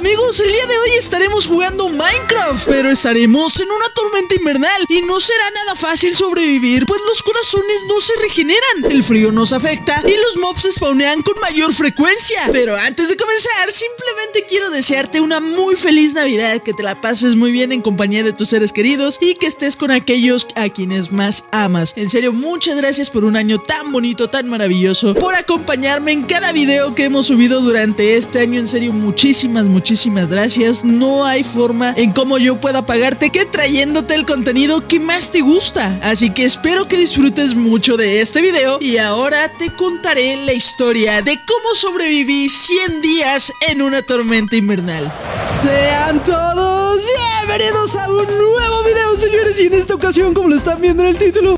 amigos, el día de hoy estaremos jugando Minecraft, pero estaremos en una tormenta invernal y no será nada fácil sobrevivir, pues los corazones no se regeneran, el frío nos afecta y los mobs se spawnean con mayor frecuencia. Pero antes de comenzar, simplemente quiero desearte una muy feliz Navidad, que te la pases muy bien en compañía de tus seres queridos y que estés con aquellos a quienes más amas. En serio, muchas gracias por un año tan bonito, tan maravilloso, por acompañarme en cada video que hemos subido durante este año. En serio, muchísimas gracias. No hay forma en cómo yo pueda pagarte que trayéndote el contenido que más te gusta. Así que espero que disfrutes mucho de este video y ahora te contaré la historia de cómo sobreviví 100 días en una tormenta invernal. Sean todos bienvenidos a un nuevo video, señores, y en esta ocasión, como lo están viendo en el título,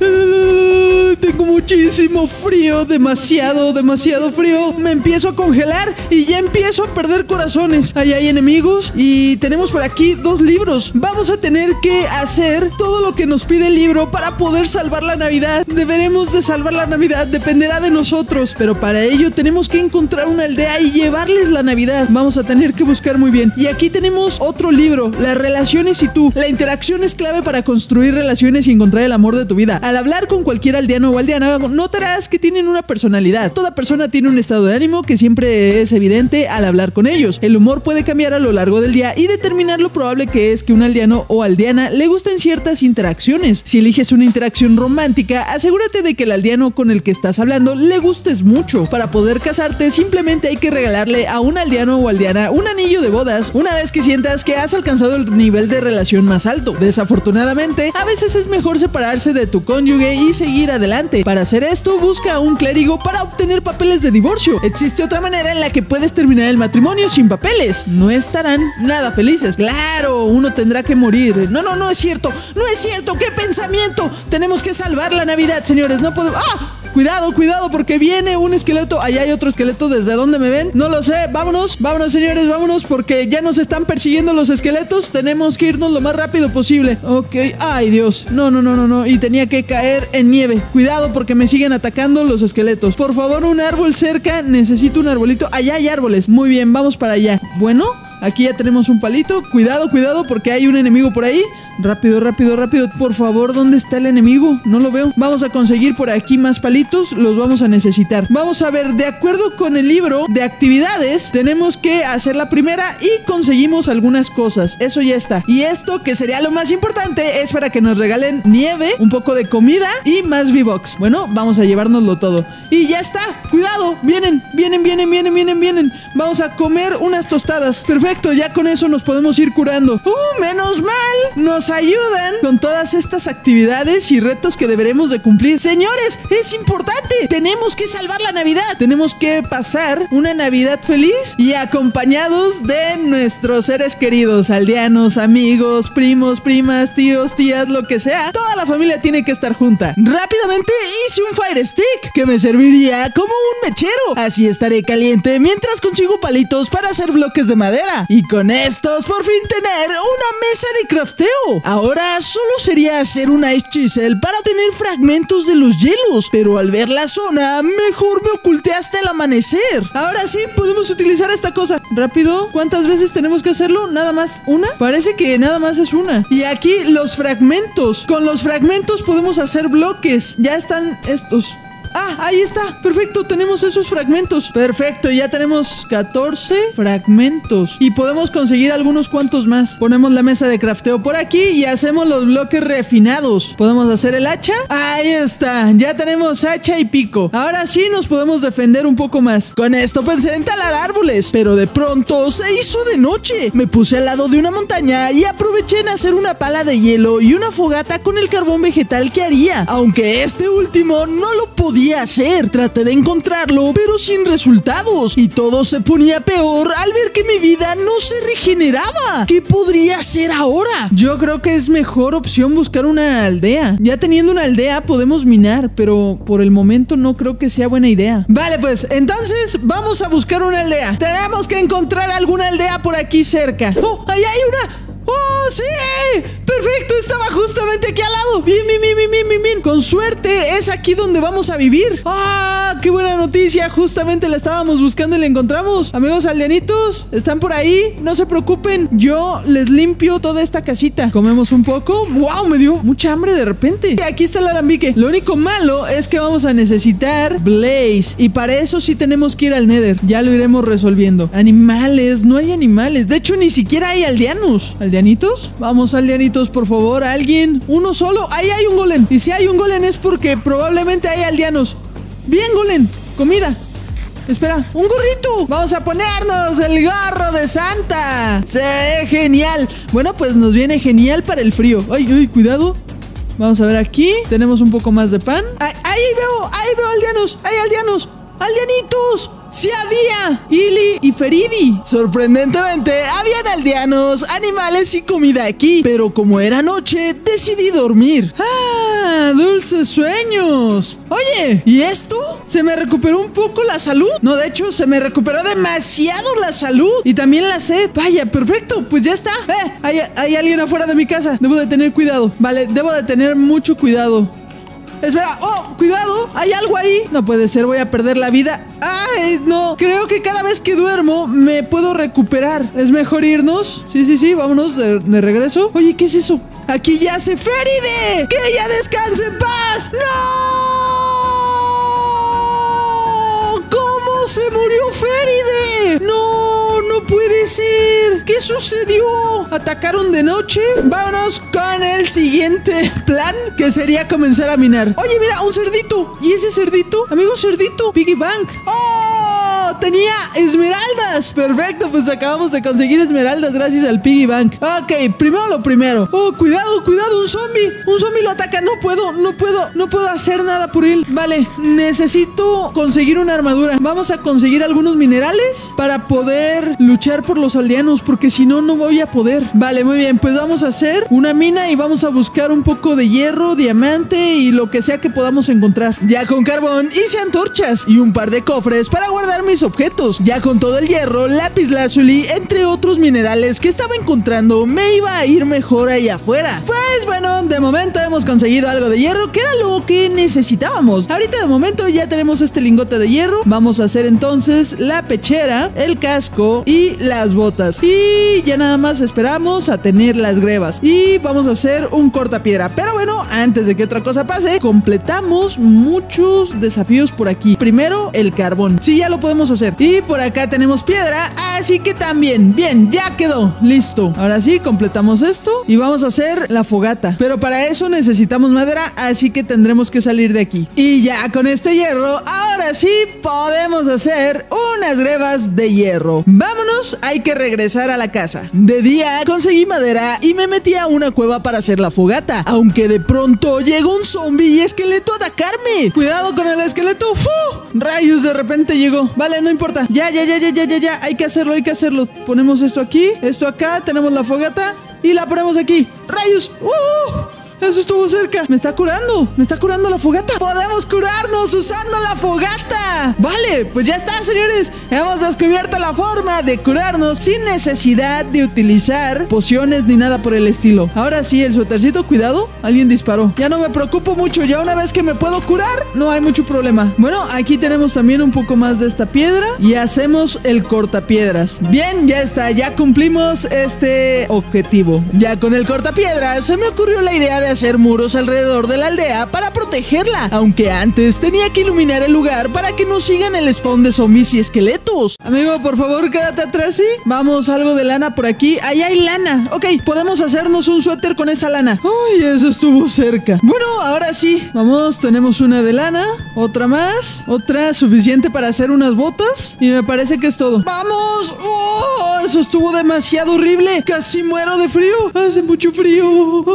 tengo muchísimo frío, demasiado frío. Me empiezo a congelar y ya empiezo a perder corazones. Ahí hay enemigos y tenemos por aquí 2 libros. Vamos a tener que hacer todo lo que nos pide el libro para poder salvar la Navidad. Deberemos de salvar la Navidad, dependerá de nosotros, pero para ello tenemos que encontrar una aldea y llevarles la Navidad. Vamos a tener que buscar muy bien. Y aquí tenemos otro libro, Las relaciones y tú. La interacción es clave para construir relaciones y encontrar el amor de tu vida. Al hablar con cualquier aldeano o aldeana, notarás que tienen una personalidad. Toda persona tiene un estado de ánimo que siempre es evidente al hablar con ellos. El humor puede cambiar a lo largo del día y determinar lo probable que es que un aldeano o aldeana le gusten ciertas interacciones. Si eliges una interacción romántica, asegúrate de que el aldeano con el que estás hablando le gustes mucho. Para poder casarte, simplemente hay que regalarle a un aldeano o aldeana un anillo de bodas una vez que sientas que has alcanzado el nivel de relación más alto. Desafortunadamente, a veces es mejor separarse de tu cónyuge y seguir adelante. Para hacer esto, busca a un clérigo para obtener papeles de divorcio. Existe otra manera en la que puedes terminar el matrimonio sin papeles. No estarán nada felices. Claro, uno tendrá que morir. No es cierto. No es cierto. ¡Qué pensamiento! Tenemos que salvar la Navidad, señores. No podemos... ¡Ah! Cuidado, porque viene un esqueleto. Allá hay otro esqueleto. ¿Desde dónde me ven? No lo sé. Vámonos, señores, vámonos, porque ya nos están persiguiendo los esqueletos. Tenemos que irnos lo más rápido posible. Ok, ay Dios, no. Y tenía que caer en nieve. Cuidado, porque me siguen atacando los esqueletos. Por favor, un árbol cerca. Necesito un arbolito. Allá hay árboles. Muy bien, vamos para allá. Bueno, aquí ya tenemos un palito. Cuidado, porque hay un enemigo por ahí. Rápido. Por favor, ¿dónde está el enemigo? No lo veo. Vamos a conseguir por aquí más palitos. Los vamos a necesitar. Vamos a ver, de acuerdo con el libro de actividades, tenemos que hacer la primera y conseguimos algunas cosas. Eso ya está. Y esto, que sería lo más importante, es para que nos regalen nieve, un poco de comida y más V-Bucks. Bueno, vamos a llevárnoslo todo. Y ya está. Cuidado. Vienen. Vamos a comer unas tostadas. Perfecto, ya con eso nos podemos ir curando. Menos mal. Nos ayudan con todas estas actividades y retos que deberemos de cumplir. Señores, es importante. Tenemos que salvar la Navidad. Tenemos que pasar una Navidad feliz y acompañados de nuestros seres queridos, aldeanos, amigos, primos, primas, tíos, tías, lo que sea. Toda la familia tiene que estar junta. Rápidamente hice un Fire Stick que me serviría como un mechero. Así estaré caliente mientras consigo palitos para hacer bloques de madera. Y con estos por fin tener una mesa de crafteo. Ahora solo sería hacer una Ice Chisel para obtener fragmentos de los hielos, pero al ver la zona, mejor me oculté hasta el amanecer. Ahora sí, podemos utilizar esta cosa. Rápido, ¿cuántas veces tenemos que hacerlo? ¿Nada más una? Parece que nada más es una. Y aquí los fragmentos. Con los fragmentos podemos hacer bloques. Ya están estos. Ah, ahí está, perfecto, tenemos esos fragmentos. Perfecto, ya tenemos 14 fragmentos y podemos conseguir algunos cuantos más. Ponemos la mesa de crafteo por aquí y hacemos los bloques refinados. Podemos hacer el hacha. Ahí está, ya tenemos hacha y pico. Ahora sí nos podemos defender un poco más. Con esto pensé en talar árboles, pero de pronto se hizo de noche. Me puse al lado de una montaña y aproveché en hacer una pala de hielo y una fogata con el carbón vegetal que haría, aunque este último no lo podía hacer. Traté de encontrarlo, pero sin resultados, y todo se ponía peor al ver que mi vida no se regeneraba. ¿Qué podría hacer ahora? Yo creo que es mejor opción buscar una aldea. Ya teniendo una aldea podemos minar, pero por el momento no creo que sea buena idea. Vale, pues entonces vamos a buscar una aldea. Tenemos que encontrar alguna aldea por aquí cerca. ¡Oh, ahí hay una! ¡Oh, sí! perfecto, estaba justamente aquí al lado. Bien. Con suerte es aquí donde vamos a vivir. ¡Ah, qué buena noticia! Justamente la estábamos buscando y la encontramos. Amigos aldeanitos, ¿están por ahí? No se preocupen, yo les limpio toda esta casita. Comemos un poco. ¡Wow! Me dio mucha hambre de repente. Aquí está el alambique. Lo único malo es que vamos a necesitar Blaze, y para eso sí tenemos que ir al Nether. Ya lo iremos resolviendo. Animales, no hay animales. De hecho, ni siquiera hay aldeanos. ¿Aldeanitos? Vamos, aldeanitos, por favor. ¿Alguien? ¿Uno solo? Ahí hay un golem. Y si hay un golem es porque probablemente hay aldeanos. Bien, golem. Comida. Espera, un gorrito. Vamos a ponernos el gorro de Santa. ¡Sí, genial! Bueno, pues nos viene genial para el frío. ¡Ay, cuidado! Vamos a ver aquí. Tenemos un poco más de pan. Ahí veo aldeanos. ¡Hay aldeanos! ¡Aldeanitos! ¡Sí había! Ili y Feridi. Sorprendentemente, habían aldeanos, animales y comida aquí. Pero como era noche, decidí dormir. ¡Ah! ¡Dulces sueños! Oye, ¿y esto? ¿Se me recuperó un poco la salud? No, de hecho, se me recuperó demasiado la salud. Y también la sed. Vaya, perfecto, pues ya está. Hay alguien afuera de mi casa. Debo de tener cuidado. Vale, debo de tener mucho cuidado. Espera, cuidado, hay algo ahí. No puede ser, voy a perder la vida. Ay, no, creo que cada vez que duermo me puedo recuperar. Es mejor irnos. Sí, vámonos de regreso. Oye, ¿qué es eso? Aquí yace Feride. ¡Que ella descanse en paz! ¡No! ¿Cómo se murió Feride? No puede ser. ¿Qué sucedió? ¿Atacaron de noche? Vámonos con el siguiente plan, que sería comenzar a minar. Oye, mira, un cerdito. ¿Y ese cerdito? Amigo cerdito, Piggy Bank. ¡Oh! Tenía esmeraldas. Perfecto, pues acabamos de conseguir esmeraldas gracias al Piggy Bank. Ok, primero lo primero. Cuidado, un zombie. Un zombie lo ataca. No puedo hacer nada por él. Vale, necesito conseguir una armadura. Vamos a conseguir algunos minerales para poder luchar por los aldeanos, porque si no, no voy a poder. Vale, muy bien, pues vamos a hacer una mina y vamos a buscar un poco de hierro, diamante y lo que sea que podamos encontrar. Ya con carbón hice antorchas y un par de cofres para guardar mis objetos. Ya con todo el hierro, lápiz lazuli, entre otros minerales que estaba encontrando, me iba a ir mejor allá afuera. Pues bueno, de momento hemos conseguido algo de hierro, que era lo que necesitábamos. Ahorita de momento ya tenemos este lingote de hierro. Vamos a hacer entonces la pechera, el casco y las botas. Y ya nada más esperamos a tener las grebas. Y vamos a hacer un cortapiedra. Pero bueno, antes de que otra cosa pase, completamos muchos desafíos por aquí. Primero, el carbón. Sí, ya lo podemos hacer. Y por acá tenemos piedra, así que también. Bien, ya quedó. Listo. Ahora sí, completamos esto y vamos a hacer la fogata. Pero para eso necesitamos madera, así que tendremos que salir de aquí. Y ya con este hierro, ahora sí podemos hacer unas grebas de hierro. Vámonos, hay que regresar a la casa. De día conseguí madera y me metí a una cueva para hacer la fogata, aunque de pronto llegó un zombie y esqueleto a atacarme. Cuidado con el esqueleto. ¡Fu! Rayos, de repente llegó. Vale, no importa. Ya. Hay que hacerlo. Ponemos esto aquí, esto acá, tenemos la fogata y la ponemos aquí. Rayos. Eso estuvo cerca. Me está curando la fogata. Podemos curarnos usando la fogata. Vale, pues ya está, señores. Hemos descubierto la forma de curarnos sin necesidad de utilizar pociones ni nada por el estilo. Ahora sí, el suétercito, cuidado. Alguien disparó. Ya no me preocupo mucho. Ya una vez que me puedo curar, no hay mucho problema. Bueno, aquí tenemos también un poco más de esta piedra y hacemos el cortapiedras. Bien, ya está. Ya cumplimos este objetivo. Ya con el cortapiedras se me ocurrió la idea de hacer muros alrededor de la aldea para protegerla, aunque antes tenía que iluminar el lugar para que no sigan el spawn de zombies y esqueletos. Amigo, por favor, quédate atrás, ¿sí? Vamos, algo de lana por aquí. Ahí hay lana. Ok, podemos hacernos un suéter con esa lana. Uy, eso estuvo cerca. Bueno, ahora sí. Vamos, tenemos una de lana, otra más, otra suficiente para hacer unas botas y me parece que es todo. ¡Vamos! ¡Oh! Eso estuvo demasiado horrible. Casi muero de frío. Hace mucho frío.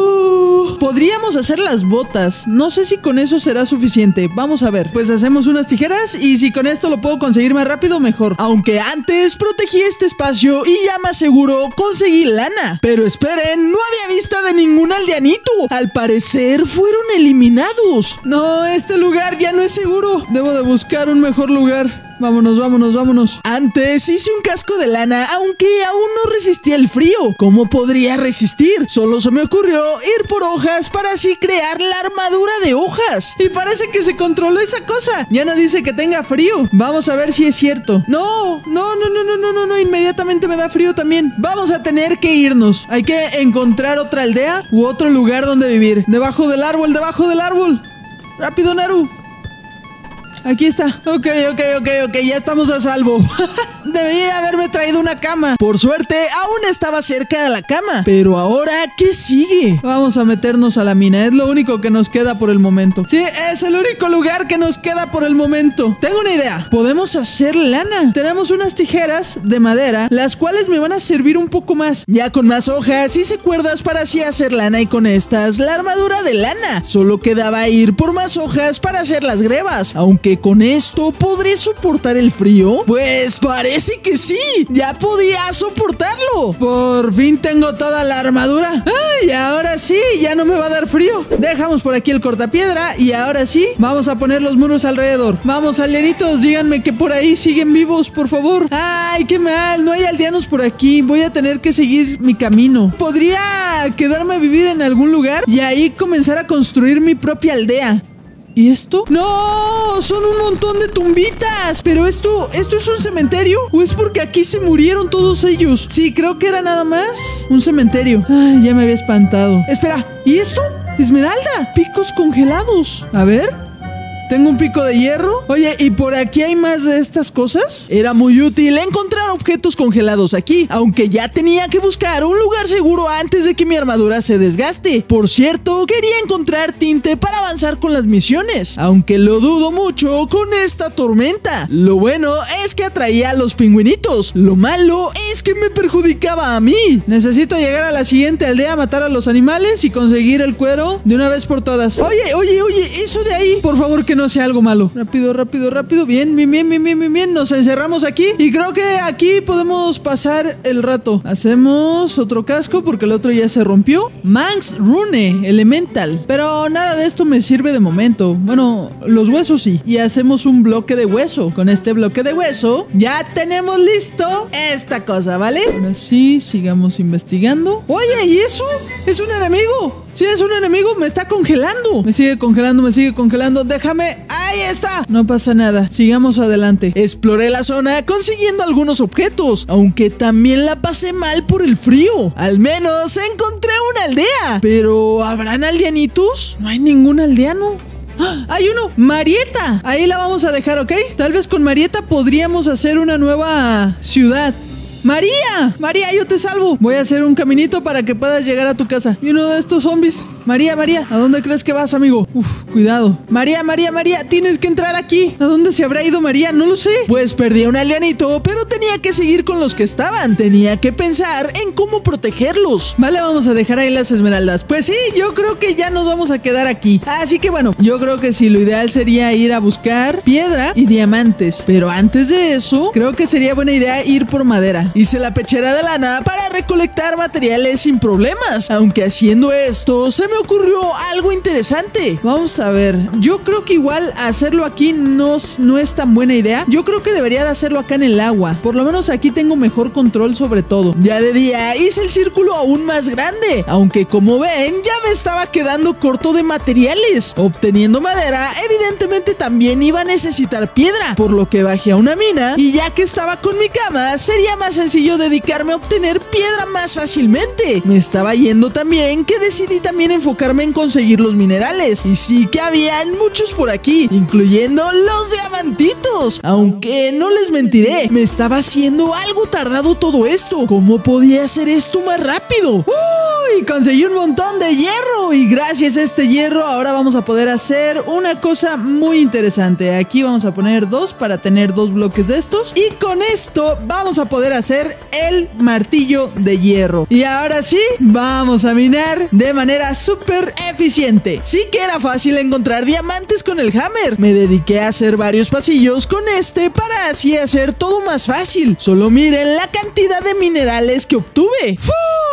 Podríamos hacer las botas. No sé si con eso será suficiente. Vamos a ver. Pues hacemos unas tijeras y si con esto lo puedo conseguir más rápido, mejor. Aunque antes protegí este espacio y ya más seguro conseguí lana. Pero esperen, no había vista de ningún aldeanito. Al parecer fueron eliminados. No, este lugar ya no es seguro. Debo de buscar un mejor lugar. Vámonos, vámonos, vámonos. Antes hice un casco de lana, aunque aún no resistía el frío. ¿Cómo podría resistir? Solo se me ocurrió ir por hojas para así crear la armadura de hojas. Y parece que se controló esa cosa. Ya no dice que tenga frío. Vamos a ver si es cierto. No, inmediatamente me da frío también. Vamos a tener que irnos. Hay que encontrar otra aldea u otro lugar donde vivir. Debajo del árbol, debajo del árbol. Rápido, Naru. Aquí está. Ok, ya estamos a salvo. Debía haberme traído una cama. Por suerte, aún estaba cerca de la cama. Pero ahora, ¿qué sigue? Vamos a meternos a la mina. Es lo único que nos queda por el momento. Sí, es el único lugar que nos queda por el momento. Tengo una idea. Podemos hacer lana. Tenemos unas tijeras de madera, las cuales me van a servir un poco más. Ya con más hojas y cuerdas para así hacer lana, y con estas, la armadura de lana. Solo quedaba ir por más hojas para hacer las grebas. Aunque con esto, ¿podré soportar el frío? Pues parece que sí. Ya podía soportarlo. Por fin tengo toda la armadura. Ay, ahora sí, ya no me va a dar frío. Dejamos por aquí el cortapiedra y ahora sí, vamos a poner los muros alrededor. Vamos, aldeanitos, díganme que por ahí siguen vivos, por favor. Ay, qué mal, no hay aldeanos por aquí. Voy a tener que seguir mi camino. ¿Podría quedarme a vivir en algún lugar y ahí comenzar a construir mi propia aldea? ¿Y esto? ¡No! ¡Son un montón de tumbitas! ¿Pero esto es un cementerio? ¿O es porque aquí se murieron todos ellos? Sí, creo que era nada más un cementerio. Ay, ya me había espantado. Espera, ¿y esto? Esmeralda, picos congelados. A ver. Tengo un pico de hierro. Oye, ¿y por aquí hay más de estas cosas? Era muy útil encontrar objetos congelados aquí, aunque ya tenía que buscar un lugar seguro antes de que mi armadura se desgaste. Por cierto, quería encontrar tinte para avanzar con las misiones, aunque lo dudo mucho con esta tormenta. Lo bueno es que atraía a los pingüinitos. Lo malo es que me perjudicaba a mí. Necesito llegar a la siguiente aldea, matar a los animales y conseguir el cuero de una vez por todas. Oye, eso de ahí, por favor, que no sea algo malo. Rápido. Bien. Nos encerramos aquí y creo que aquí podemos pasar el rato. Hacemos otro casco porque el otro ya se rompió. Manx Rune Elemental. Pero nada de esto me sirve de momento. Bueno, los huesos sí. Y hacemos un bloque de hueso. Con este bloque de hueso ya tenemos listo esta cosa, ¿vale? Ahora sí, sigamos investigando. Oye, ¿y eso? ¿Es un enemigo? Sí, es un enemigo, me está congelando. Me sigue congelando. Déjame. ¡Ahí está! No pasa nada, sigamos adelante. Exploré la zona consiguiendo algunos objetos, aunque también la pasé mal por el frío. Al menos encontré una aldea. Pero, ¿habrán aldeanitos? No hay ningún aldeano. ¡Ah! ¡Hay uno! ¡Marieta! Ahí la vamos a dejar, ¿ok? Tal vez con Marieta podríamos hacer una nueva ciudad. María, yo te salvo. Voy a hacer un caminito para que puedas llegar a tu casa. Y uno de estos zombies. María, ¿a dónde crees que vas, amigo? Cuidado. María, tienes que entrar aquí. ¿A dónde se habrá ido María? No lo sé. Pues perdí a un aldeanito, pero tenía que seguir con los que estaban. Tenía que pensar en cómo protegerlos. Vale, vamos a dejar ahí las esmeraldas. Pues sí, yo creo que ya nos vamos a quedar aquí. Así que bueno, yo creo que sí, lo ideal sería ir a buscar piedra y diamantes. Pero antes de eso, creo que sería buena idea ir por madera. Hice la pechera de lana para recolectar materiales sin problemas. Aunque haciendo esto, se me ocurrió algo interesante. Vamos a ver. Yo creo que igual hacerlo aquí no es tan buena idea. Yo creo que debería de hacerlo acá en el agua. Por lo menos aquí tengo mejor control sobre todo. Ya de día hice el círculo aún más grande. Aunque como ven, ya me estaba quedando corto de materiales. Obteniendo madera, evidentemente también iba a necesitar piedra. Por lo que bajé a una mina. Y ya que estaba con mi cama, sería más sencillo dedicarme a obtener piedra más fácilmente. Me estaba yendo también que decidí también enfocarme en conseguir los minerales. Y sí que habían muchos por aquí, incluyendo los diamantitos. Aunque no les mentiré, me estaba haciendo algo tardado todo esto. ¿Cómo podía hacer esto más rápido? ¡Uy! Conseguí un montón de hierro. Y gracias a este hierro ahora vamos a poder hacer una cosa muy interesante. Aquí vamos a poner 2 para tener 2 bloques de estos. Y con esto vamos a poder hacer el martillo de hierro. Y ahora sí, vamos a minar de manera súper eficiente. Sí que era fácil encontrar diamantes con el hammer. Me dediqué a hacer varios pasillos con este para así hacer todo más fácil. Solo miren la cantidad de minerales que obtuve.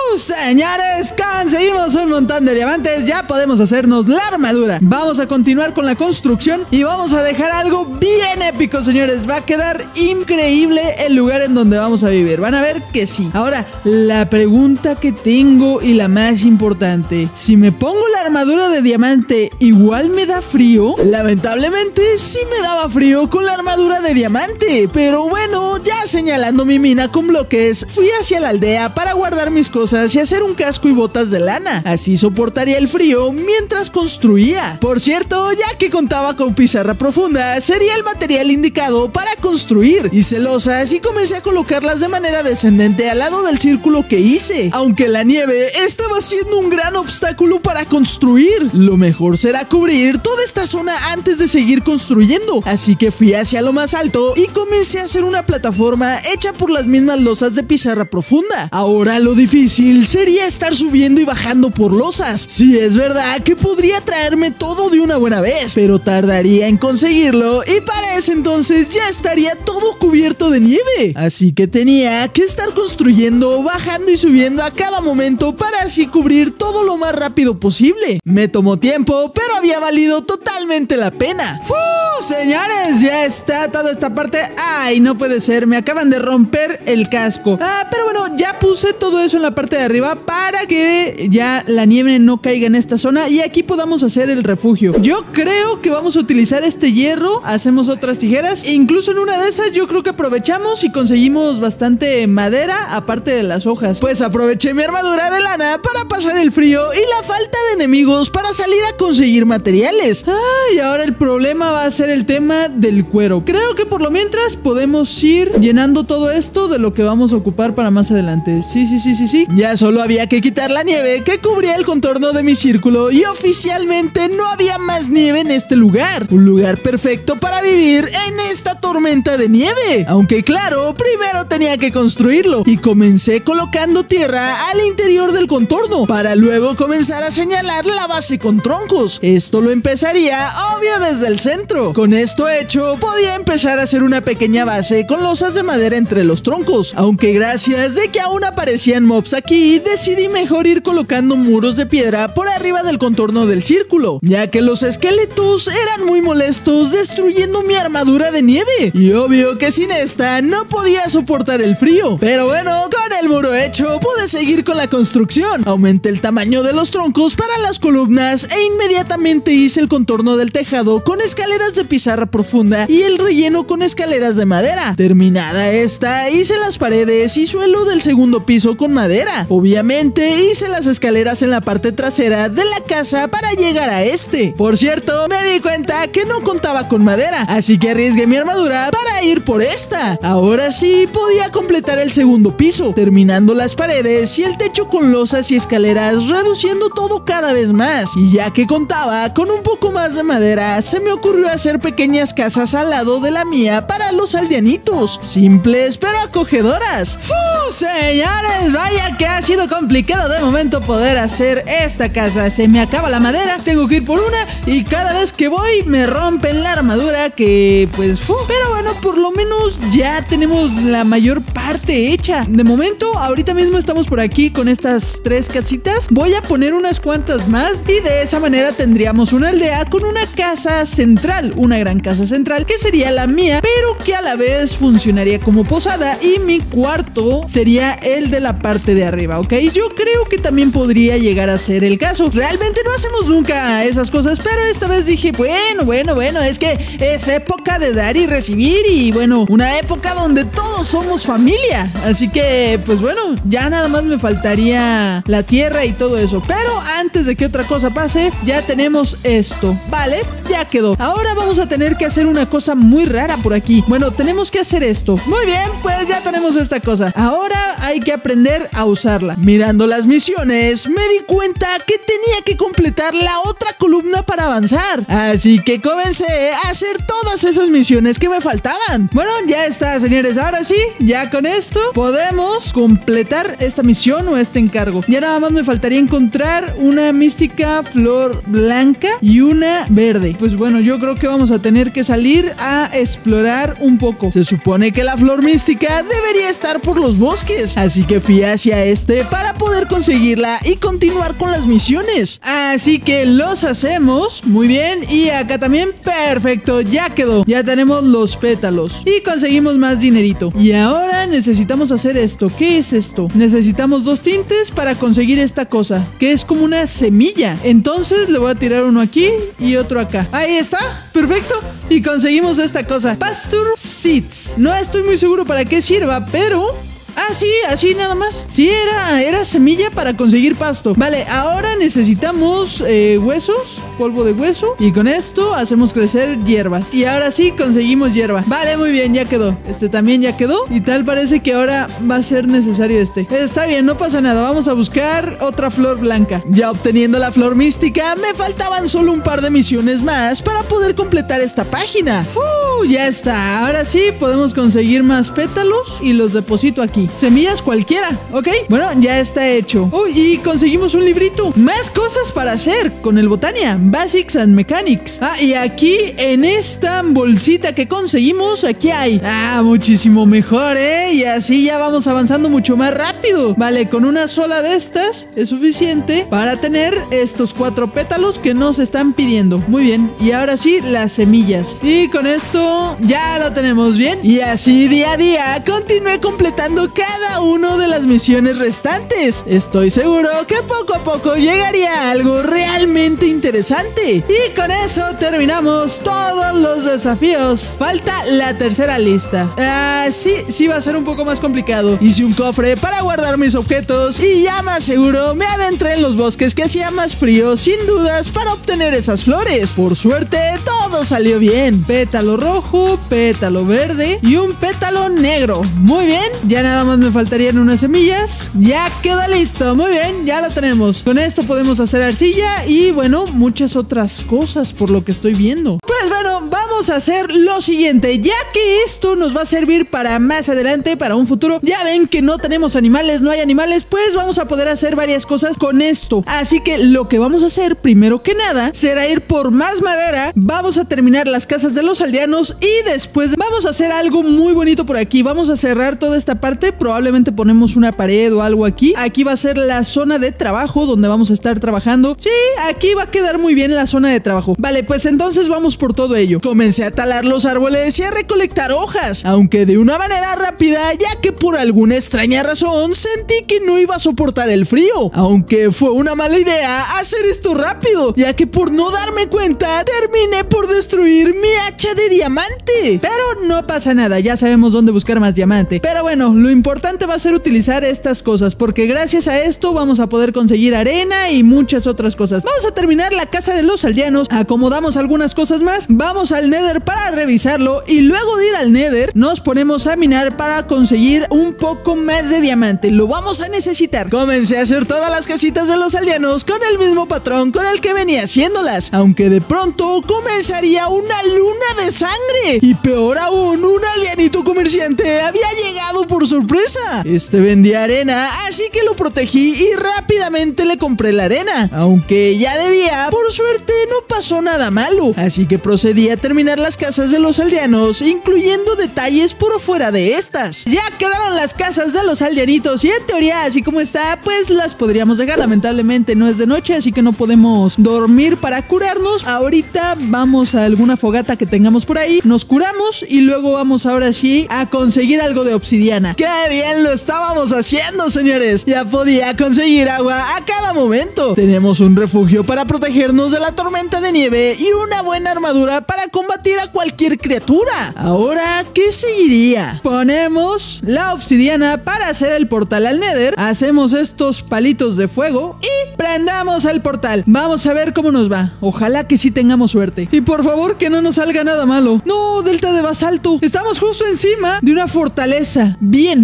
Señores, conseguimos un montón de diamantes. Ya podemos hacernos la armadura. Vamos a continuar con la construcción y vamos a dejar algo bien épico, señores. Va a quedar increíble el lugar en donde vamos a vivir. Van a ver que sí. Ahora, la pregunta que tengo y la más importante: si me pongo la armadura de diamante, ¿igual me da frío? Lamentablemente sí me daba frío con la armadura de diamante, pero bueno, ya señalando mi mina con bloques, fui hacia la aldea para guardar mis cosas y hacer un casco y botas de lana. Así soportaría el frío mientras construía. Por cierto, ya que contaba con pizarra profunda, sería el material indicado para construir. Hice losas y comencé a colocarlas de manera descendente al lado del círculo que hice. Aunque la nieve estaba siendo un gran obstáculo para construir, lo mejor será cubrir toda esta zona antes de seguir construyendo. Así que fui hacia lo más alto y comencé a hacer una plataforma hecha por las mismas losas de pizarra profunda. Ahora lo difícil sería estar subiendo y bajando por losas. Sí, es verdad que podría traerme todo de una buena vez, pero tardaría en conseguirlo y para ese entonces ya estaría todo cubierto de nieve. Así que tenía que estar construyendo, bajando y subiendo a cada momento para así cubrir todo lo más rápido posible. Me tomó tiempo, pero había valido totalmente la pena. Señores, ya está toda esta parte. Ay, no puede ser, me acaban de romper el casco. Pero bueno, ya puse todo eso en la parte de arriba para que ya la nieve no caiga en esta zona y aquí podamos hacer el refugio. Yo creo que vamos a utilizar este hierro, hacemos otras tijeras e incluso en una de esas yo creo que aprovechamos y conseguimos bastante madera aparte de las hojas. Pues aproveché mi armadura de lana para pasar el frío y la falta de enemigos para salir a conseguir materiales. Ay, ahora el problema va a ser el tema del cuero. Creo que por lo mientras podemos ir llenando todo esto de lo que vamos a ocupar para más adelante. Sí. Ya solo había que quitar la nieve que cubría el contorno de mi círculo y oficialmente no había más nieve en este lugar. Un lugar perfecto para vivir en esta tormenta de nieve. Aunque claro, primero tenía que construirlo y comencé colocando tierra al interior del contorno para luego comenzar a señalar la base con troncos. Esto lo empezaría obvio desde el centro. Con esto hecho, podía empezar a hacer una pequeña base con losas de madera entre los troncos. Aunque gracias de que aún aparecían mobs aquí, decidí mejor ir colocando muros de piedra por arriba del contorno del círculo, ya que los esqueletos eran muy molestos destruyendo mi armadura de nieve. Y obvio que sin esta no podía soportar el frío. Pero bueno, con el muro hecho, pude seguir con la construcción. Aumenté el tamaño de los troncos para las columnas e inmediatamente hice el contorno del tejado con escaleras de pizarra profunda y el relleno con escaleras de madera. Terminada esta, hice las paredes y suelo del segundo piso con madera. Obviamente hice las escaleras en la parte trasera de la casa para llegar a este. Por cierto, me di cuenta que no contaba con madera, así que arriesgué mi armadura para ir por esta. Ahora sí podía completar el segundo piso, terminando las paredes y el techo con losas y escaleras, reduciendo todo cada vez más. Y ya que contaba con un poco más de madera, se me ocurrió hacer pequeñas casas al lado de la mía para los aldeanitos. Simples pero acogedoras. Señores, vaya que ha sido complicado de momento poder hacer esta casa. Se me acaba la madera, tengo que ir por una y cada vez que voy me rompen la armadura que pues pero bueno, por lo menos ya tenemos la mayor parte hecha. De momento, ahorita mismo estamos por aquí con estas 3 casitas. Voy a poner unas cuantas más y de esa manera tendríamos una aldea con una casa central, una gran casa central que sería la mía, pero que a la vez funcionaría como posada y mi cuarto sería el de la parte de arriba, ¿ok? Yo creo que también podría llegar a ser el caso. Realmente no hacemos nunca esas cosas, pero esta vez dije, bueno, es que es época de dar y recibir y bueno, una época donde todos somos familia. Así que, pues bueno, ya nada más me faltaría la tierra y todo eso. Pero antes de que otra cosa pase, ya tenemos esto, ¿vale? Ya quedó. Ahora vamos a tener que hacer una cosa muy rara por aquí. Bueno, tenemos que hacer esto. Muy bien, pues ya tenemos esta cosa. Ahora hay que aprender a usarla. Mirando las misiones, me di cuenta que tenía que completar la otra columna para avanzar. Así que comencé a hacer todas esas misiones que me faltaban. Bueno, ya está, señores. Ahora sí, ya con esto podemos completar esta misión o este encargo. Ya nada más me faltaría encontrar una mística flor blanca y una verde. pues bueno, yo creo que vamos a tener que salir a explorar un poco. Se supone que la flor mística debería estar por los bosques, así que fui hacia este para poder conseguirla y continuar con las misiones. Así que los hacemos. Muy bien, y acá también, perfecto, ya quedó. Ya tenemos los pétalos y conseguimos más dinerito. Y ahora necesitamos hacer esto. ¿Qué es esto? Necesitamos 2 tintes para conseguir esta cosa, que es como una semilla. Entonces le voy a tirar uno aquí y otro acá. Ahí está, perfecto. Y conseguimos esta cosa, Pasture Seeds. No estoy muy seguro para qué sirva, pero... Ah, sí, así nada más. Sí, era semilla para conseguir pasto. Vale, ahora necesitamos huesos, polvo de hueso. Y con esto hacemos crecer hierbas. Y ahora sí conseguimos hierba. Vale, muy bien, ya quedó. Este también ya quedó. Y tal parece que ahora va a ser necesario este. Está bien, no pasa nada. Vamos a buscar otra flor blanca. Ya obteniendo la flor mística, me faltaban solo un par de misiones más para poder completar esta página. Ya está. Ahora sí podemos conseguir más pétalos y los deposito aquí. Semillas cualquiera, ¿ok? Bueno, ya está hecho. Y conseguimos un librito. Más cosas para hacer con el Botania. Basics and Mechanics. Y aquí en esta bolsita que conseguimos, aquí hay. Muchísimo mejor, ¿eh? Y así ya vamos avanzando mucho más rápido. Vale, con una sola de estas es suficiente para tener estos 4 pétalos que nos están pidiendo. Muy bien. Y ahora sí, las semillas. Y con esto ya lo tenemos bien. Y así día a día continué completando cada una de las misiones restantes. Estoy seguro que poco a poco llegaría algo realmente interesante. Y con eso terminamos todos los desafíos. Falta la tercera lista. Sí va a ser un poco más complicado. Hice un cofre para guardar mis objetos y ya más seguro me adentré en los bosques que hacía más frío, sin dudas, para obtener esas flores. Por suerte, todo salió bien. Pétalo rojo, pétalo verde y un pétalo negro. Muy bien, ya nada más me faltarían unas semillas. Ya queda listo, muy bien, ya lo tenemos. Con esto podemos hacer arcilla y bueno, muchas otras cosas por lo que estoy viendo. Pues bueno, vamos a hacer lo siguiente. Ya que esto nos va a servir para más adelante, para un futuro. Ya ven que no tenemos animales, no hay animales, pues vamos a poder hacer varias cosas con esto. Así que lo que vamos a hacer, primero que nada, será ir por más madera. Vamos a terminar las casas de los aldeanos y después vamos a hacer algo muy bonito por aquí. Vamos a cerrar toda esta parte. Probablemente ponemos una pared o algo aquí. Aquí va a ser la zona de trabajo donde vamos a estar trabajando. Sí, aquí va a quedar muy bien la zona de trabajo. Vale, pues entonces vamos por todo ello. Comencé a talar los árboles y a recolectar hojas, aunque de una manera rápida, ya que por alguna extraña razón sentí que no iba a soportar el frío. Aunque fue una mala idea hacer esto rápido, ya que por no darme cuenta terminé por destruir mi hacha de diamante. Pero no pasa nada, ya sabemos dónde buscar más diamante. Pero bueno, lo importante va a ser utilizar estas cosas, porque gracias a esto vamos a poder conseguir arena y muchas otras cosas. Vamos a terminar la casa de los aldeanos, acomodamos algunas cosas más, vamos al Nether para revisarlo y luego de ir al Nether nos ponemos a minar para conseguir un poco más de diamante. Lo vamos a necesitar. Comencé a hacer todas las casitas de los aldeanos con el mismo patrón con el que venía haciéndolas, aunque de pronto comenzaría una luna de sangre. Y peor aún, un aldeanito comerciante había llegado por sorpresa. Este vendía arena, así que lo protegí y rápidamente le compré la arena. Aunque ya debía, por suerte no pasó nada malo. Así que procedí a terminar las casas de los aldeanos, incluyendo detalles por fuera de estas. Ya quedaron las casas de los aldeanitos y en teoría, así como está, pues las podríamos dejar. Lamentablemente no es de noche, así que no podemos dormir para curarnos. Ahorita vamos a alguna fogata que tengamos por ahí, nos curamos y luego vamos ahora sí a conseguir algo de obsidiana. ¡Qué bien lo estábamos haciendo, señores! Ya podía conseguir agua a cada momento. Tenemos un refugio para protegernos de la tormenta de nieve y una buena armadura para combatir a cualquier criatura. Ahora, ¿qué seguiría? Ponemos la obsidiana para hacer el portal al Nether, hacemos estos palitos de fuego y prendamos el portal. Vamos a ver cómo nos va. Ojalá que sí tengamos suerte. Y por favor, que no nos salga nada malo. No, delta de basalto. Estamos justo encima de una fortaleza. Bien,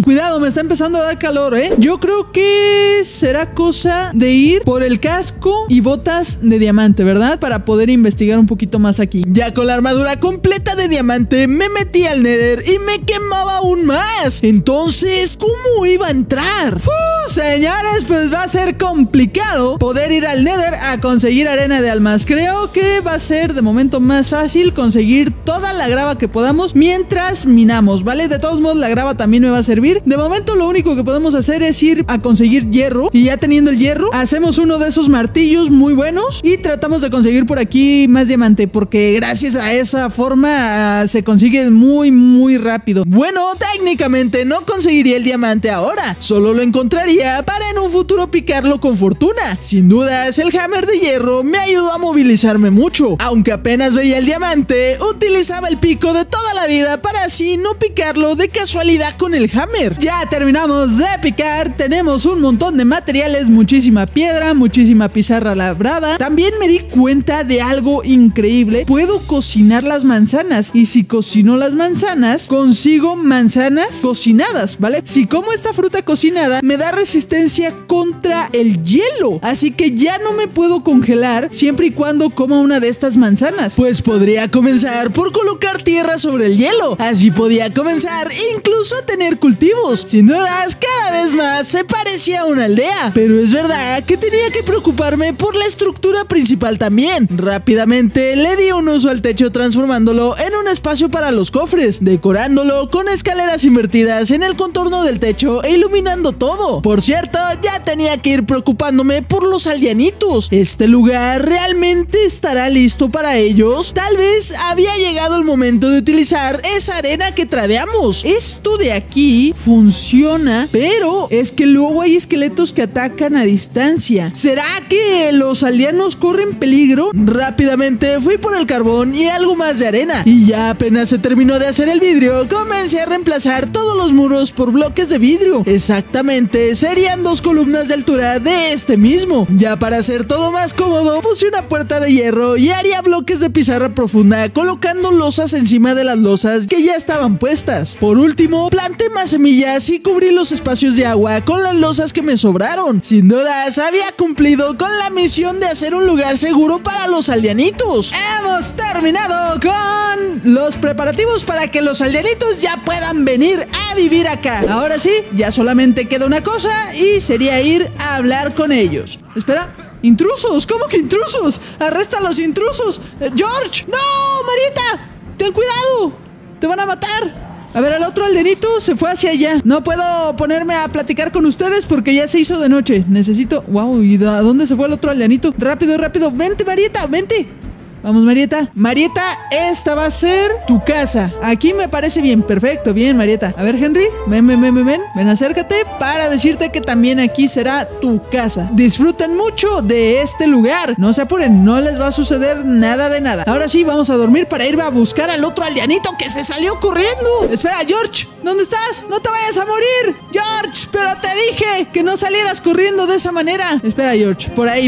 Cuidado, me está empezando a dar calor, ¿eh? Yo creo que será cosa de ir por el casco y botas de diamante, ¿verdad? Para poder investigar un poquito más aquí. Ya con la armadura completa de diamante, me metí al Nether y me quemaba aún más. Entonces, ¿cómo iba a entrar? Señores, pues va a ser complicado poder ir al Nether a conseguir arena de almas. Creo que va a ser de momento más fácil conseguir toda la grava que podamos mientras minamos, ¿vale? De todos modos, la grava también me va a servir. De momento, lo único que podemos hacer es ir a conseguir hierro. Y ya teniendo el hierro, hacemos uno de esos martillos muy buenos y tratamos de conseguir por aquí más diamante, porque gracias a esa forma se consigue muy rápido. Bueno, técnicamente no conseguiría el diamante ahora, solo lo encontraría para en un futuro picarlo con fortuna. Sin dudas, el hammer de hierro me ayudó a movilizarme mucho. Aunque apenas veía el diamante, utilizaba el pico de toda la vida para así no picarlo de casualidad con el hammer. Ya terminamos de picar, tenemos un montón de materiales, muchísima piedra, muchísima pizarra labrada. También me di cuenta de algo increíble. Puedo cocinar las manzanas, y si cocino las manzanas, consigo manzanas cocinadas, ¿vale? Si como esta fruta cocinada, me da resistencia contra el hielo, así que ya no me puedo congelar siempre y cuando coma una de estas manzanas. Pues podría comenzar por colocar tierra sobre el hielo. Así podía comenzar incluso a tener cultivos. Sin dudas, cada vez más se parecía a una aldea. Pero es verdad que tenía que preocuparme por la estructura principal también. Rápidamente le di un uso al techo transformándolo en un espacio para los cofres, decorándolo con escaleras invertidas en el contorno del techo e iluminando todo. Por cierto, ya tenía que ir preocupándome por los aldeanitos. ¿Este lugar realmente estará listo para ellos? Tal vez había llegado el momento de utilizar esa arena que tradeamos. Esto de aquí funciona, pero es que luego hay esqueletos que atacan a distancia. ¿Será que los aldeanos corren peligro? Rápidamente fui por el carbón y algo más de arena, y ya apenas se terminó de hacer el vidrio, comencé a reemplazar todos los muros por bloques de vidrio. Exactamente, serían 2 columnas de altura de este mismo. Ya para hacer todo más cómodo, puse una puerta de hierro y haría bloques de pizarra profunda, colocando losas encima de las losas que ya estaban puestas. Por último, planté más semillas y cubrí los espacios de agua con las losas que me sobraron. Sin dudas, había cumplido con la misión de hacer un lugar seguro para los aldeanitos. Hemos terminado con los preparativos para que los aldeanitos ya puedan venir a vivir acá. Ahora sí, ya solamente queda una cosa y sería ir a hablar con ellos. Espera. ¡Intrusos! ¿Cómo que intrusos? ¡Arresta a los intrusos! ¡George! ¡No! ¡Marieta! ¡Ten cuidado! ¡Te van a matar! A ver, el otro aldeanito se fue hacia allá. No puedo ponerme a platicar con ustedes porque ya se hizo de noche. Necesito... ¡Wow! ¿Y a dónde se fue el otro aldeanito? ¡Rápido, rápido! ¡Vente, Marieta! ¡Vente! Vamos, Marieta. Marieta, esta va a ser tu casa. Aquí me parece bien. Perfecto, bien, Marieta. A ver, Henry, ven, acércate para decirte que también aquí será tu casa. Disfruten mucho de este lugar. No se apuren, no les va a suceder nada de nada. Ahora sí, vamos a dormir para ir a buscar al otro aldeanito que se salió corriendo. Espera, George, ¿dónde estás? No te vayas a morir. George, pero te dije que no salieras corriendo de esa manera. Espera, George, por ahí.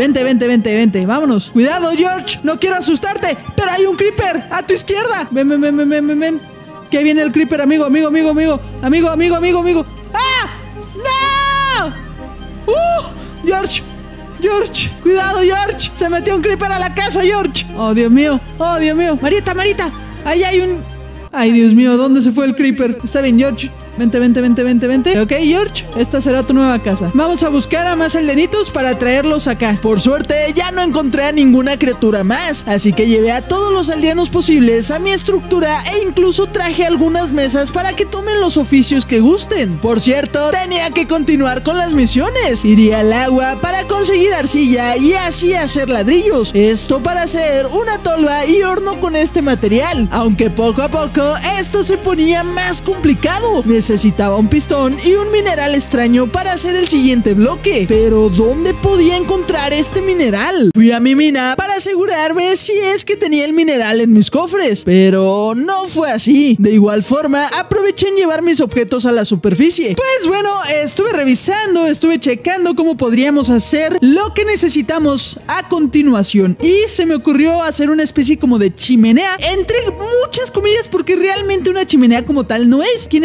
Vente. Vámonos. Cuidado, George, no quiero asustarte, pero hay un creeper a tu izquierda. Ven. Que viene el creeper, amigo. ¡Ah! ¡No! George, cuidado, George. Se metió un creeper a la casa, George. Oh, Dios mío. Marieta. Ahí hay un... Ay, Dios mío, ¿dónde se fue el creeper? Está bien, George. Vente. Ok, George, esta será tu nueva casa. Vamos a buscar a más aldeanitos para traerlos acá. Por suerte, ya no encontré a ninguna criatura más, así que llevé a todos los aldeanos posibles a mi estructura e incluso traje algunas mesas para que tomen los oficios que gusten. Por cierto, tenía que continuar con las misiones. Iría al agua para conseguir arcilla y así hacer ladrillos. Esto para hacer una tolva y horno con este material. Aunque poco a poco, esto se ponía más complicado. Necesitaba un pistón y un mineral extraño para hacer el siguiente bloque. Pero ¿dónde podía encontrar este mineral? Fui a mi mina para asegurarme si es que tenía el mineral en mis cofres, pero no fue así. De igual forma, aproveché en llevar mis objetos a la superficie. Pues bueno, estuve checando cómo podríamos hacer lo que necesitamos a continuación. Y se me ocurrió hacer una especie como de chimenea, entre muchas comillas, porque realmente una chimenea como tal no es. Aquí en esta zona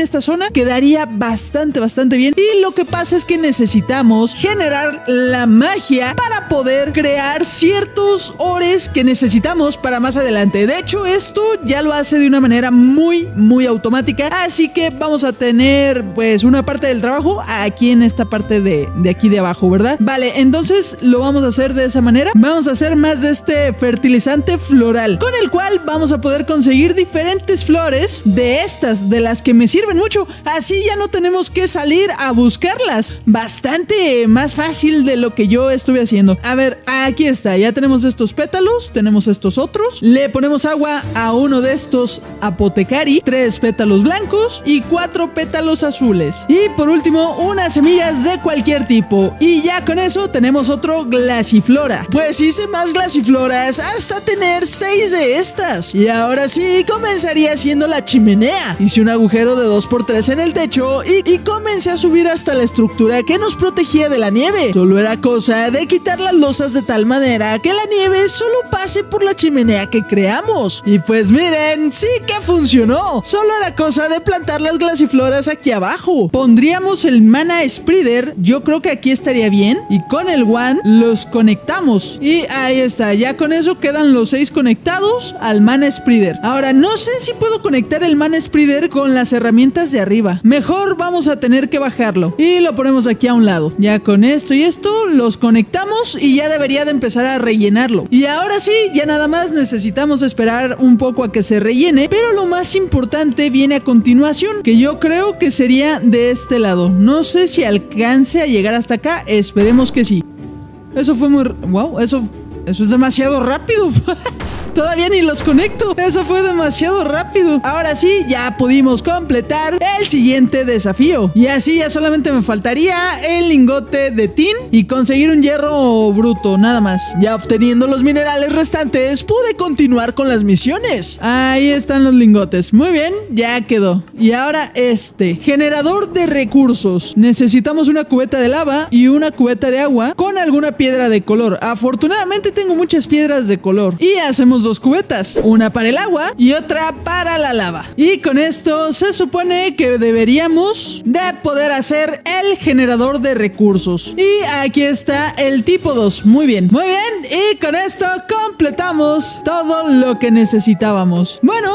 quedaría bastante bien. Y lo que pasa es que necesitamos generar la magia para poder crear ciertos ores que necesitamos para más adelante. De hecho, esto ya lo hace de una manera muy automática, así que vamos a tener pues una parte del trabajo aquí en esta parte de aquí de abajo, ¿verdad? Vale, entonces lo vamos a hacer de esa manera. Vamos a hacer más de este fertilizante floral, con el cual vamos a poder conseguir diferentes flores de estas, de las que me sirven mucho. Así ya no tenemos que salir a buscarlas. Bastante más fácil de lo que yo estuve haciendo. A ver, aquí está, ya tenemos estos pétalos, tenemos estos otros. Le ponemos agua a uno de estos apotecari, 3 pétalos blancos y 4 pétalos azules. Y por último, unas semillas de cualquier tipo. Y ya con eso tenemos otro glasiflora. Pues hice más glasifloras hasta tener 6 de estas. Y ahora sí, comenzaría haciendo la chimenea. Hice un agujero de 2x3 en el techo y comencé a subir hasta la estructura que nos protegía de la nieve. Solo era cosa de quitar las losas de tal manera que la nieve solo pase por la chimenea que creamos. Y pues miren, sí que funcionó. Solo era cosa de plantar las glasifloras aquí abajo. Pondríamos el mana spreader, yo creo que aquí estaría bien, y con el wand los conectamos. Y ahí está, ya con eso quedan los 6 conectados al mana spreader. Ahora, no sé si puedo conectar el mana spreader con las herramientas de arriba. Mejor vamos a tener que bajarlo y lo ponemos aquí a un lado. Ya con esto y esto los conectamos y ya debería de empezar a rellenarlo. Y ahora sí, ya nada más necesitamos esperar un poco a que se rellene, pero lo más importante viene a continuación, que yo creo que sería de este lado. No sé si alcance a llegar hasta acá, esperemos que sí. Eso fue muy... wow, eso es demasiado rápido. Todavía ni los conecto. Eso fue demasiado rápido. Ahora sí, ya pudimos completar el siguiente desafío. Y así ya solamente me faltaría el lingote de tin y conseguir un hierro bruto, nada más. Ya obteniendo los minerales restantes, pude continuar con las misiones. Ahí están los lingotes. Muy bien, ya quedó. Y ahora generador de recursos. Necesitamos una cubeta de lava y una cubeta de agua con alguna piedra de color. Afortunadamente tengo muchas piedras de color. Y hacemos 2 cubetas, una para el agua y otra para la lava. Y con esto se supone que deberíamos de poder hacer el generador de recursos. Y aquí está el tipo 2. Muy bien. Y con esto completamos todo lo que necesitábamos. Bueno,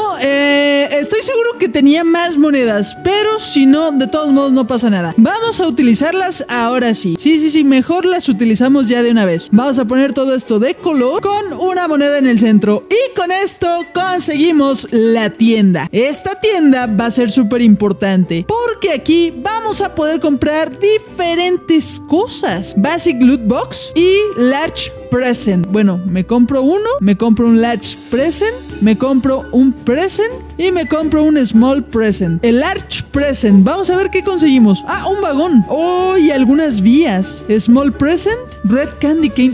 estoy seguro que tenía más monedas, pero si no, de todos modos no pasa nada. Vamos a utilizarlas ahora sí. Sí, mejor las utilizamos ya de una vez. Vamos a poner todo esto de color con una moneda en el centro. Y con esto conseguimos la tienda. Esta tienda va a ser súper importante porque aquí vamos a poder comprar diferentes cosas. Basic Loot Box y Large Present. Bueno, me compro uno, me compro un Large Present, me compro un Present y me compro un Small Present. El Large Present, vamos a ver qué conseguimos. Ah, un vagón. Oh, y algunas vías. Small Present, Red Candy Cane.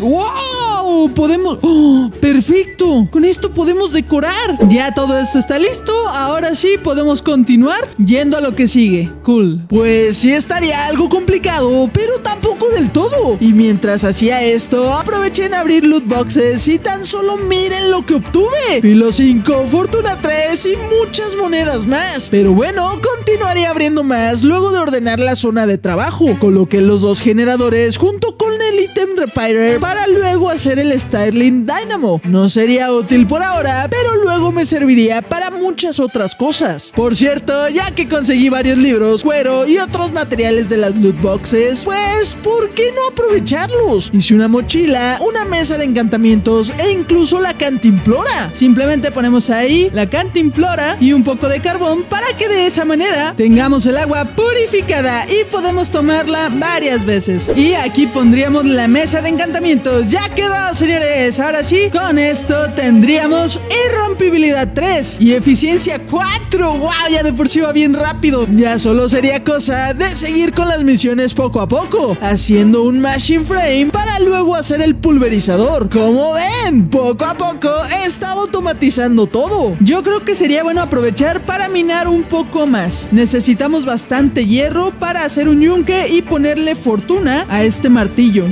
¡Wow! Podemos... ¡Oh! ¡Perfecto! Con esto podemos decorar. Ya todo esto está listo. Ahora sí podemos continuar yendo a lo que sigue. Cool. Pues sí estaría algo complicado, pero tampoco del todo. Y mientras hacía esto, aproveché en abrir loot boxes y tan solo miren lo que obtuve. Filo 5, Fortuna 3 y muchas monedas más. Pero bueno, continuaré abriendo más luego de ordenar la zona de trabajo. Coloqué los 2 generadores junto con el Item Repairer para luego hacer el Styling Dynamo. No sería útil por ahora, pero luego me serviría para muchas otras cosas. Por cierto, ya que conseguí varios libros, cuero y otros materiales de las loot boxes, pues ¿por qué no aprovecharlos? Hice una mochila, una mesa de encantamientos e incluso la cantimplora. Simplemente ponemos ahí la cantimplora y un poco de carbón para que de esa manera tengamos el agua purificada y podemos tomarla varias veces. Y aquí pondríamos la mesa de encantamientos. Ya quedó, señores. Ahora sí, con esto tendríamos irrompibilidad 3 y eficiencia 4. ¡Wow! Ya de por sí va bien rápido. Ya solo sería cosa de seguir con las misiones poco a poco, haciendo un Machine Frame para luego hacer el pulverizador. Como ven, poco a poco estaba automatizando todo. Yo creo que sería bueno aprovechar para minar un poco más. Necesitamos bastante hierro para hacer un yunque y ponerle fortuna a este martillo. Sí,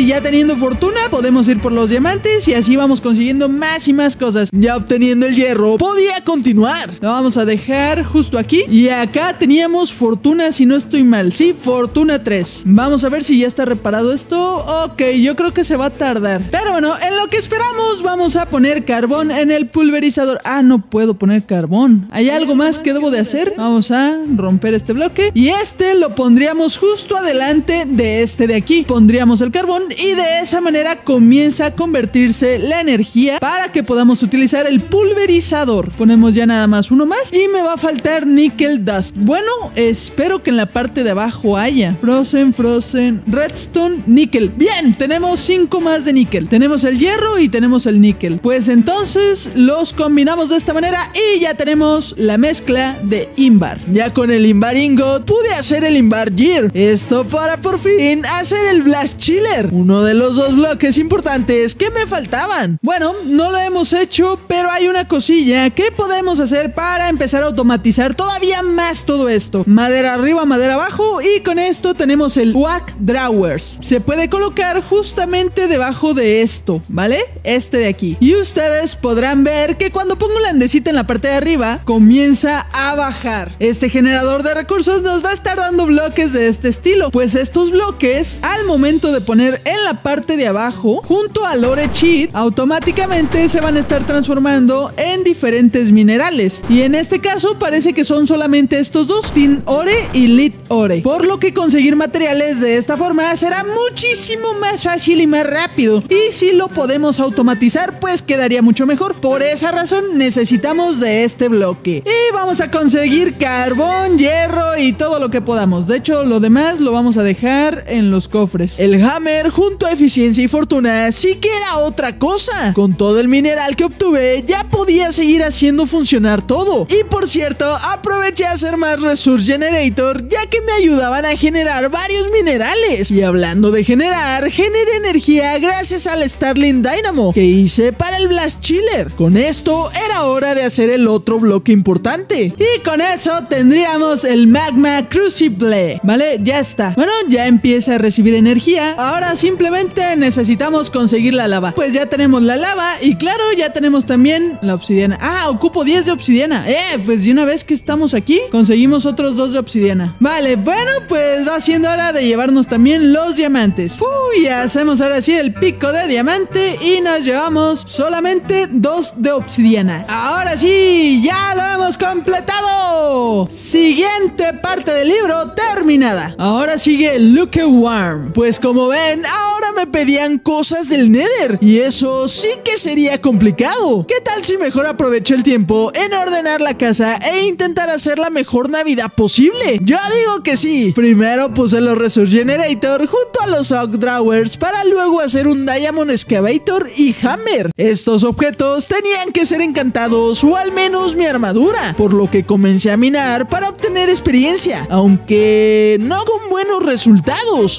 sí, ya teniendo fortuna, podemos ir por los diamantes y así vamos consiguiendo más y más cosas. Ya obteniendo el hierro, podía continuar. Lo vamos a dejar justo aquí. Y acá teníamos fortuna, si no estoy mal. Sí, fortuna 3. Vamos a ver si ya está reparado esto. Ok, yo creo que se va a tardar. Pero bueno, en lo que esperamos, vamos a poner carbón en el pulverizador. Ah, no puedo poner carbón. ¿Hay algo más que debo de hacer? Vamos a romper este bloque. Y este lo pondríamos justo adelante de este de aquí. Pondríamos el carbón y de esa manera comienza a convertirse la energía para que podamos utilizar el pulverizador. Ponemos ya nada más uno más y me va a faltar nickel dust. Bueno, espero que en la parte de abajo haya frozen, redstone, níquel. Bien, tenemos 5 más de níquel. Tenemos el hierro y tenemos el níquel. Pues entonces los combinamos de esta manera y ya tenemos la mezcla de Invar. Ya con el Invar Ingot pude hacer el Invar Gear. Esto para por fin hacer el Blast Chiller, uno de los 2 bloques importantes que me faltaban. Bueno, no lo hemos hecho, pero hay una cosilla que podemos hacer para empezar a automatizar todavía más todo esto. Madera arriba, madera abajo y con esto tenemos el Wack Drawers. Se puede colocar justamente debajo de esto, ¿vale? Este de aquí. Y ustedes podrán ver que cuando pongo la andesita en la parte de arriba, comienza a bajar. Este generador de recursos nos va a estar dando bloques de este estilo. Pues estos bloques, al momento de poner en la parte de abajo, junto al Ore Cheat, automáticamente se van a estar transformando en diferentes minerales. Y en este caso parece que son solamente estos dos, Tin Ore y Lit Ore. Por lo que conseguir materiales de esta forma será muchísimo más fácil y más rápido. Y si lo podemos automatizar, pues quedaría mucho mejor. Por esa razón necesitamos de este bloque. Y vamos a conseguir carbón, hierro y todo lo que podamos. De hecho, lo demás lo vamos a dejar en los cofres. El hammer junto a eficiencia y fortuna sí que era otra cosa. Con todo el mineral que obtuve, ya podía seguir haciendo funcionar todo. Y por cierto, aproveché a hacer más Resource Generator, ya que me ayudaban a generar varios minerales. Y hablando de generar, generé energía gracias al Starling Dynamo que hice para el Blast Chiller. Con esto era hora de hacer el otro bloque importante. Y con eso tendríamos el Magma Crucible. Vale, ya está. Bueno, ya empieza a recibir energía. Ahora simplemente necesitamos conseguir la lava. Pues ya tenemos la lava y claro, ya tenemos también la obsidiana. Ah, ocupo 10 de obsidiana. Pues de una vez que estamos aquí, conseguimos otros 2 de obsidiana. Vale, bueno, pues va siendo hora de llevarnos también los diamantes. Uy, hacemos ahora sí el pico de diamante y nos llevamos solamente 2 de obsidiana. Ahora sí, ya lo hemos completado. Siguiente parte del libro terminada. Ahora sigue Lukewarm. Pues como ven, ahora me pedían cosas del Nether y eso sí que sería complicado. ¿Qué tal si mejor aprovecho el tiempo en ordenar la casa e intentar hacer la mejor Navidad posible? Yo digo que sí. Primero puse los Resource Generator junto a los Oak Drawers para luego hacer un Diamond Excavator y Hammer. Estos objetos tenían que ser encantados o al menos mi armadura, por lo que comencé a minar para obtener experiencia, aunque no con buenos resultados.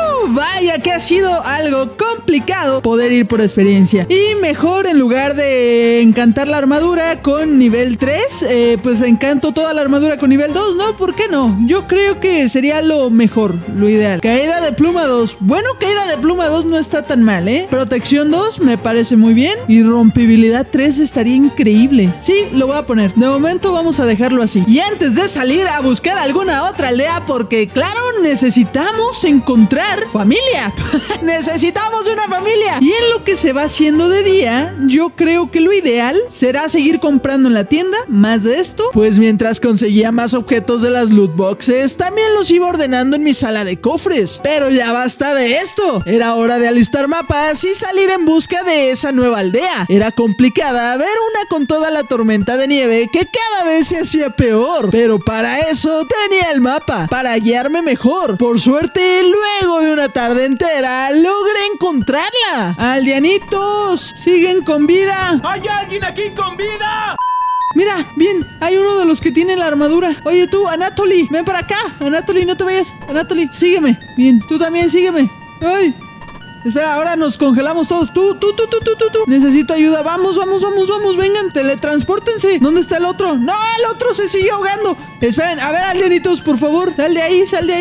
Vaya que ha sido algo complicado poder ir por experiencia. Y mejor, en lugar de encantar la armadura con nivel 3, pues encanto toda la armadura con nivel 2, ¿no? ¿Por qué no? Yo creo que sería lo mejor, lo ideal. Caída de pluma 2. Bueno, caída de pluma 2 no está tan mal, ¿eh? Protección 2 me parece muy bien. Y rompibilidad 3 estaría increíble. Sí, lo voy a poner. De momento vamos a dejarlo así. Y antes de salir a buscar alguna otra aldea, porque claro, necesitamos encontrar familia. Necesitamos una familia. Y en lo que se va haciendo de día, yo creo que lo ideal será seguir comprando en la tienda más de esto. Pues mientras conseguía más objetos de las loot boxes, también los iba ordenando en mi sala de cofres. Pero ya basta de esto. Era hora de alistar mapas y salir en busca de esa nueva aldea. Era complicada ver una con toda la tormenta de nieve que cada vez se hacía peor. Pero para eso tenía el mapa, para guiarme mejor. Por suerte, luego de una tarde entera, logré encontrarla. ¡Aldeanitos! ¡Siguen con vida! ¡Hay alguien aquí con vida! Mira, bien, hay uno de los que tiene la armadura. Oye tú, Anatoly, ven para acá. Anatoly, no te vayas. Anatoly, sígueme. Bien, tú también sígueme. ¡Ay! Espera, ahora nos congelamos todos. Tú. Necesito ayuda. Vamos. Vengan, teletranspórtense. ¿Dónde está el otro? No, el otro se sigue ahogando. Esperen, a ver, aldeanitos, por favor. Sal de ahí.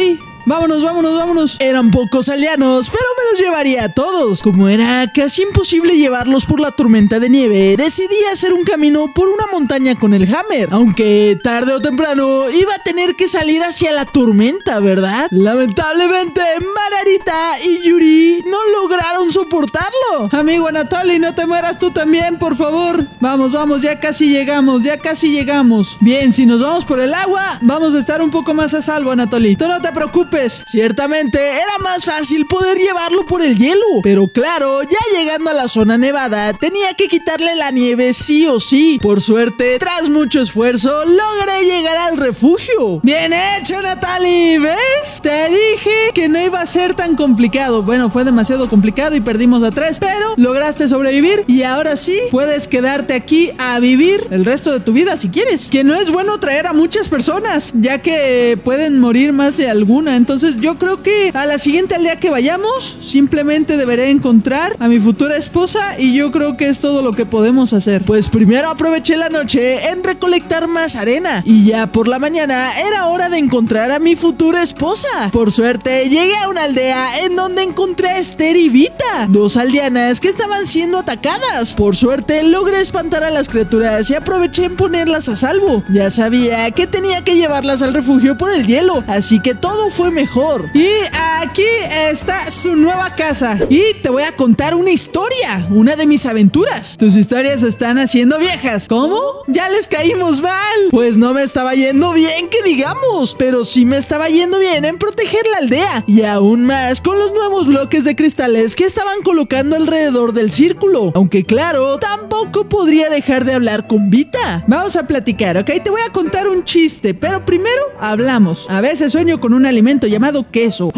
Vámonos, vámonos, vámonos. Eran pocos aldeanos, pero me los llevaría a todos. Como era casi imposible llevarlos por la tormenta de nieve, decidí hacer un camino por una montaña con el Hammer. Aunque tarde o temprano iba a tener que salir hacia la tormenta, ¿verdad? Lamentablemente, Margarita y Yuri no lograron soportarlo. Amigo Anatoly, no te mueras tú también, por favor. Vamos, vamos, ya casi llegamos, ya casi llegamos. Bien, si nos vamos por el agua, vamos a estar un poco más a salvo, Anatoly. Tú no te preocupes. Ciertamente, era más fácil poder llevarlo por el hielo. Pero claro, ya llegando a la zona nevada, tenía que quitarle la nieve sí o sí. Por suerte, tras mucho esfuerzo, logré llegar al refugio. Bien hecho, Anatoly, ¿ves? Te dije que no iba a ser tan complicado. Bueno, fue demasiado complicado y perdimos a 3, pero lograste sobrevivir y ahora sí puedes quedarte aquí a vivir el resto de tu vida si quieres. Que no es bueno traer a muchas personas, ya que pueden morir más de alguna. Entonces yo creo que a la siguiente aldea que vayamos, simplemente deberé encontrar a mi futura esposa y yo creo que es todo lo que podemos hacer. Pues primero aproveché la noche en recolectar más arena y ya por la mañana era hora de encontrar a mi futura esposa. Por suerte llegué a una aldea en donde encontré a Esther y Vita, 2 aldeanas que estaban siendo atacadas. Por suerte logré espantar a las criaturas y aproveché en ponerlas a salvo. Ya sabía que tenía que llevarlas al refugio por el hielo, así que todo fue mejor. Y aquí está su nueva casa y te voy a contar una historia, una de mis aventuras. Tus historias se están haciendo viejas. ¿Cómo? Ya les caímos mal. Pues no me estaba yendo bien que digamos, pero sí me estaba yendo bien en proteger la aldea y aún más con los nuevos bloques de cristales que estaban colocando alrededor del círculo. Aunque claro, tampoco podría dejar de hablar con Vita. Vamos a platicar, ¿ok? Te voy a contar un chiste, pero primero hablamos. A veces sueño con un alimento llamado queso.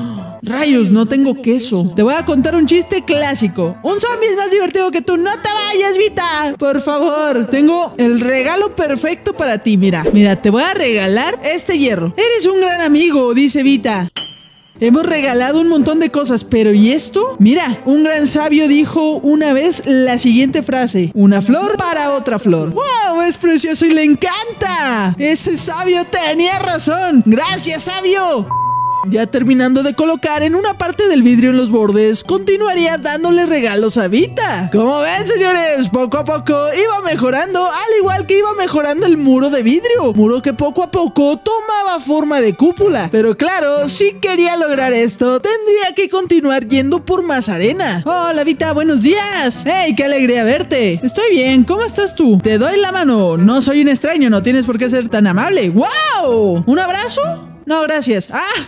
Rayos, no tengo queso. Te voy a contar un chiste clásico. Un zombie es más divertido que tú. No te vayas, Vita. Por favor, tengo el regalo perfecto para ti. Mira, te voy a regalar este hierro. Eres un gran amigo, dice Vita. Hemos regalado un montón de cosas, pero ¿y esto? Mira, un gran sabio dijo una vez la siguiente frase: una flor para otra flor. ¡Wow! Es precioso y le encanta. Ese sabio tenía razón. Gracias, sabio. Ya terminando de colocar en una parte del vidrio en los bordes, continuaría dándole regalos a Vita. Como ven, señores, poco a poco iba mejorando, al igual que iba mejorando el muro de vidrio. Muro que poco a poco tomaba forma de cúpula. Pero claro, si quería lograr esto, tendría que continuar yendo por más arena. Hola, Vita, buenos días. ¡Hey, qué alegría verte! Estoy bien, ¿cómo estás tú? Te doy la mano. No soy un extraño, no tienes por qué ser tan amable. ¡Wow! ¿Un abrazo? No, gracias.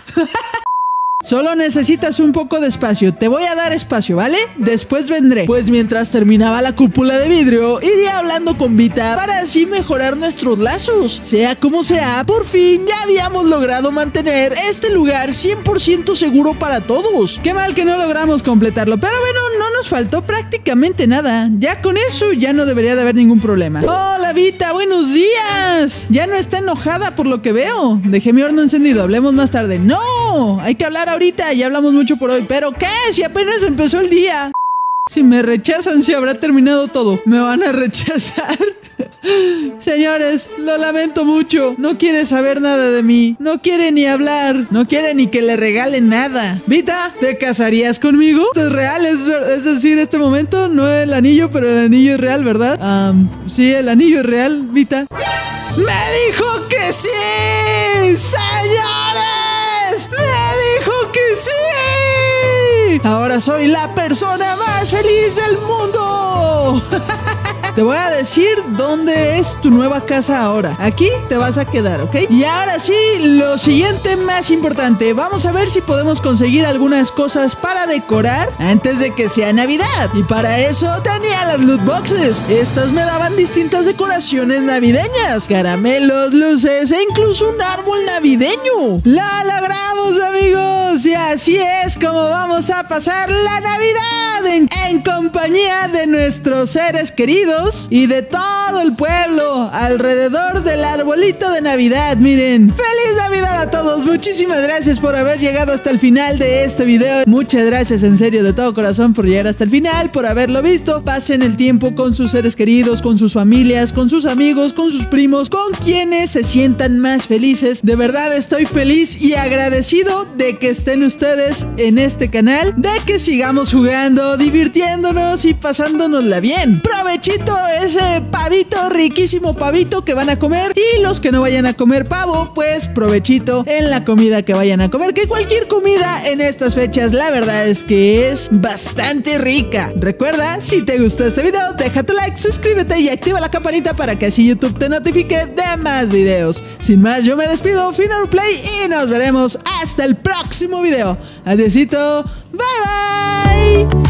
Solo necesitas un poco de espacio. Te voy a dar espacio, ¿vale? Después vendré. Pues mientras terminaba la cúpula de vidrio, iría hablando con Vita para así mejorar nuestros lazos. Sea como sea, por fin ya habíamos logrado mantener este lugar 100% seguro para todos. Qué mal que no logramos completarlo, pero bueno, no nos faltó prácticamente nada. Ya con eso ya no debería de haber ningún problema. Hola, Vita, buenos días. Ya no está enojada por lo que veo. Dejé mi horno encendido, hablemos más tarde. No, hay que hablar ahorita, ya hablamos mucho por hoy. ¿Pero qué? Si apenas empezó el día. Si me rechazan, si habrá terminado todo. ¿Me van a rechazar? Señores, lo lamento mucho. No quiere saber nada de mí. No quiere ni hablar. No quiere ni que le regalen nada. Vita, ¿te casarías conmigo? Esto es real, es decir, este momento no el anillo, pero el anillo es real, ¿verdad? Sí, el anillo es real, Vita. ¡Me dijo que sí! ¡Señores! ¡Me dijo que sí! Ahora soy la persona más feliz del mundo. Te voy a decir dónde es tu nueva casa ahora. Aquí te vas a quedar, ¿ok? Y ahora sí, lo siguiente más importante. Vamos a ver si podemos conseguir algunas cosas para decorar antes de que sea Navidad. Y para eso tenía las loot boxes. Estas me daban distintas decoraciones navideñas, caramelos, luces e incluso un árbol navideño. ¡Lo logramos, amigos! Y así es como vamos a pasar la Navidad en compañía de nuestros seres queridos amigos y de todo el pueblo alrededor del arbolito de Navidad. Miren, ¡feliz Navidad a todos! Muchísimas gracias por haber llegado hasta el final de este video. Muchas gracias en serio de todo corazón por llegar hasta el final, por haberlo visto. Pasen el tiempo con sus seres queridos, con sus familias, con sus amigos, con sus primos, con quienes se sientan más felices. De verdad estoy feliz y agradecido de que estén ustedes en este canal, de que sigamos jugando, divirtiéndonos y pasándonosla bien. Provechito ese pavito, riquísimo pavito que van a comer, y los que no vayan a comer pavo, pues provechito en la comida que vayan a comer, que cualquier comida en estas fechas la verdad es que es bastante rica. Recuerda, si te gustó este video, deja tu like, suscríbete y activa la campanita para que así YouTube te notifique de más videos. Sin más, yo me despido, Final Play, y nos veremos hasta el próximo video. Adiósito, bye bye.